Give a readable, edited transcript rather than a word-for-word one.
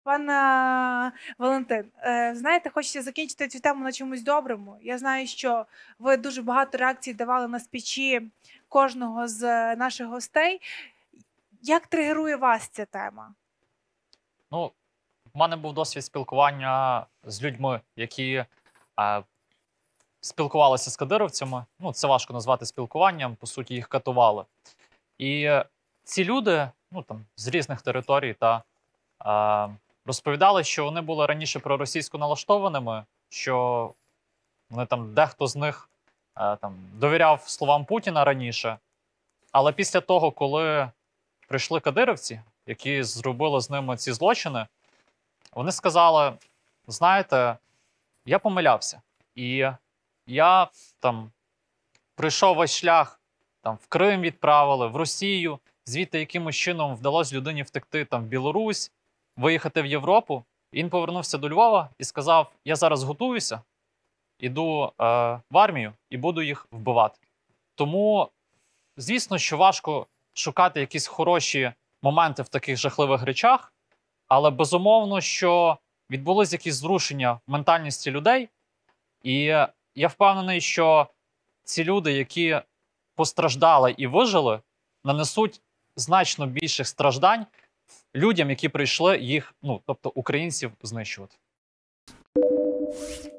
Пане Валентин, знаєте, хочеться закінчити цю тему на чомусь доброму. Я знаю, що ви дуже багато реакцій давали на спічі кожного з наших гостей. Як тригерує вас ця тема? Ну, в мене був досвід спілкування з людьми, які спілкувалися з кадировцями. Ну, це важко назвати спілкуванням, по суті, їх катували. І ці люди, ну там з різних територій, розповідали, що вони були раніше проросійсько налаштованими, що вони там дехто з них довіряв словам Путіна раніше. Але після того, коли прийшли кадировці, які зробили з ними ці злочини, вони сказали: знаєте, я помилявся. І я там пройшов весь шлях, там в Крим відправили, в Росію, звідти якимось чином вдалося людині втекти там в Білорусь, виїхати в Європу. Він повернувся до Львова і сказав: я зараз готуюся, іду в армію і буду їх вбивати. Тому, звісно, що важко шукати якісь хороші моменти в таких жахливих речах, але безумовно, що відбулись якісь зрушення в ментальності людей. І я впевнений, що ці люди, які постраждали і вижили, нанесуть значно більших страждань людям, які прийшли їх, ну, тобто українців, знищувати.